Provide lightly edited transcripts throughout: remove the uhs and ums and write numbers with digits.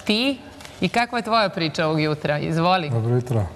ti i kakva je tvoja priča ovog jutra? Izvoli. Dobro jutro.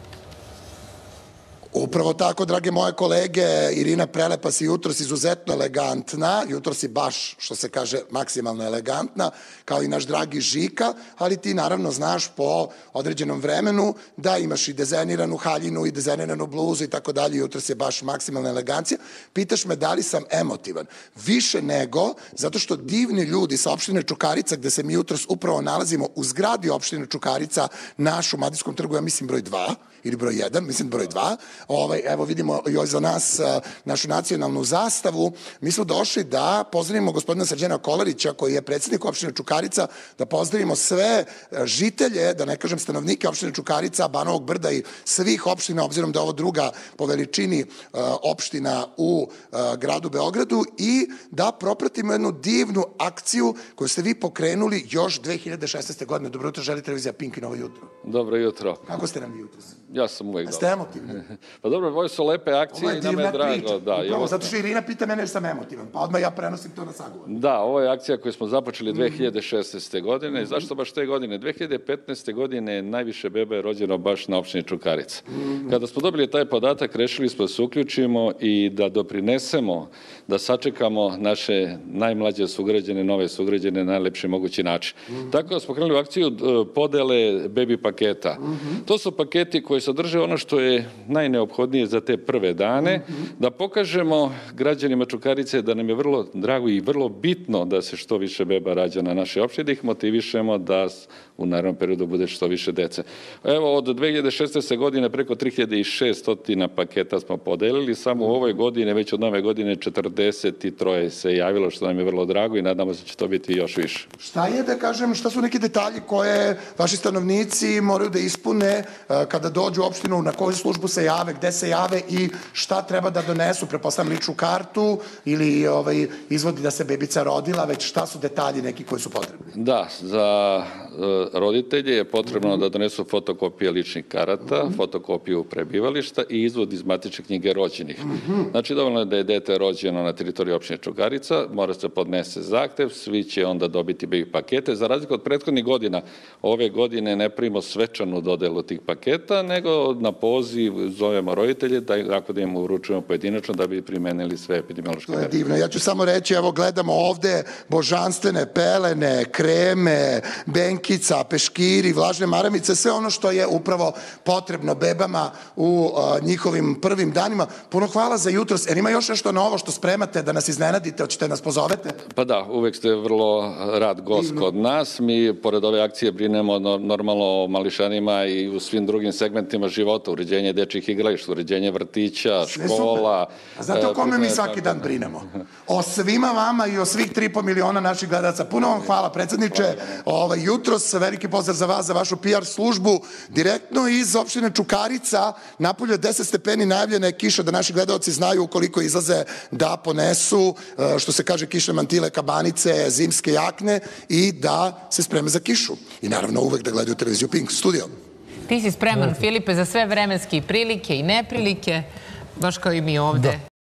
Upravo tako, drage moje kolege, Irina Prelepa si jutros izuzetno elegantna, jutros si baš, što se kaže, maksimalno elegantna, kao i naš dragi Žika, ali ti naravno znaš po određenom vremenu da imaš i dizajniranu haljinu i dizajniranu bluzu i tako dalje, jutros je baš maksimalna elegancija. Pitaš me da li sam emotivan. Više nego, zato što divni ljudi sa opštine Čukarica, gde se mi jutros upravo nalazimo u zgradi opštine Čukarica na Šumadijskom trgu, ja mislim broj 2, ili broj 1, mislim broj 2. Evo vidimo još za nas našu nacionalnu zastavu. Mi smo došli da pozdravimo gospodina Srđana Kolarića, koji je predsjednik opštine Čukarica, da pozdravimo sve žitelje, da ne kažem stanovnike opštine Čukarica, Banovog Brda i svih opština, obzirom da je ovo druga po veličini opština u gradu Beogradu, i da propratimo jednu divnu akciju koju ste vi pokrenuli još 2016. godine. Dobro jutro, želi televizija Pink i Novo jutro. Dobro jutro. Kako ste nam jutro? Ja sam uvek dobro. Ste emotivni? Pa dobro, ovo su lepe akcije i nam je drago. Upravo, zato što Irina pita mene jer sam emotivan, pa odmah ja prenosim to na sagovor. Da, ovo je akcija koju smo započeli 2016. godine. Zašto baš te godine? 2015. godine najviše beba je rođeno baš na opštini Čukarica. Kada smo dobili taj podatak, rešili smo da se uključimo i da doprinesemo, da sačekamo naše najmlađe sugrađane, nove sugrađane na najlepši mogući način. Tako da smo krenuli u akciju podele bebi paketa. To su paketi koji sadrže ono što je najneophodnije za te prve dane, da pokažemo građanima Čukarice da nam je vrlo drago i vrlo bitno da se što više beba rađa na našoj opštini, da ih motivišemo da u narednom periodu bude što više dece. Evo, od 2016. godine preko 3600 paketa smo podelili, samo u ovoj godine, već od nove godine 43 se javilo, što nam je vrlo drago i nadamo se da će to biti još više. Šta je, da kažem, šta su neki detalji koje vaši stanovnici moraju da ispune kada dođu u opštinu, na koju službu se jave, gde se jave i šta treba da donesu, prepostavljam ličnu kartu ili izvodi da se bebica rodila, već šta su detalji neki koji su potrebni? Da, za roditelje je potrebno da donesu fotokopije ličnih karata, fotokopiju prebivališta i izvod iz matične knjige rođenih. Znači, dovoljno je da je dete rođeno na teritoriji opštine Čukarica, mora se podnese zahtev, svi će onda dobiti bebi pakete. Za razliku od prethodnih godina, ove godine ne primimo svečanu dodelu tih paketa, nego na poziv zovemo roditelje, tako da im uručujemo pojedinačno da bi primenili sve epidemiološke mere. To je divno. Ja ću samo reći, evo gledamo ovde božanstvene pelene, kreme, benkica, peškiri, vlažne maramice, sve ono što je upravo potrebno bebama u njihovim prvim danima. Puno hvala za jutros. Jer ima još nešto novo što spremate da nas iznenadite, hoćete nas pozovete? Pa da, uvek ste vrlo rad gost kod nas. Mi, pored ove akcije, brinemo normalno o mališanima i u svim drugim segmentima života, uređenje dečjih igrališta, uređenje vrtića, škola. A znate o kome mi svaki dan brinemo? O svima vama i o svih 3,5 miliona naših gledalaca. Puno vam hvala, predsjedniče. Jutros veliki pozdrav za vas, za vašu PR službu. Direktno iz opštine Čukarica, napolje 10 stepeni, najavljena je kiša, da naši gledalci znaju ukoliko izlaze da ponesu, što se kaže, kišne mantile, kabanice, zimske jakne i da se spreme za kišu. I naravno uvek da gledaju televiziju Pink studio. Ti si spreman, Filipe, za sve vremenske prilike i neprilike, baš kao i mi ovde.